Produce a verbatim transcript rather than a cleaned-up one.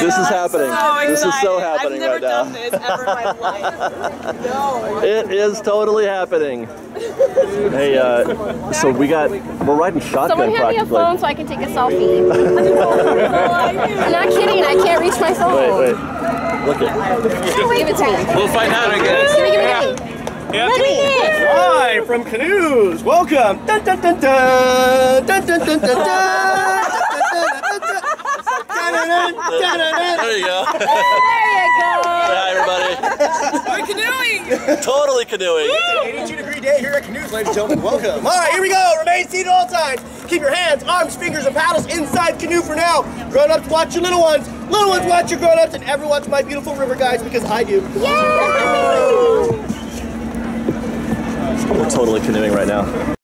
This is happening. So this is so happening I've never right now. done this ever in my life. No. It is totally happening. Hey, uh, so we got, we're riding shotgun Someone hand me a practically. phone so I can take a selfie. I'm not kidding, I can't reach my phone. Wait, wait. Look at Give it to me. We'll find out, I guess. Give me, give me, give me. Yeah. Give me. Live from Canoes, welcome! Dun, dun, dun, dun, dun, dun, dun, dun, dun. There you go. There you go. Hi, everybody. We're canoeing. Totally canoeing. It's an eighty-two degree day here at Canoes, ladies and gentlemen. Welcome. All right, here we go. Remain seated at all times. Keep your hands, arms, fingers, and paddles inside the canoe for now. Grown-ups, watch your little ones. Little ones, watch your grown-ups, and everyone watch my beautiful river guys because I do. Yay! We're totally canoeing right now.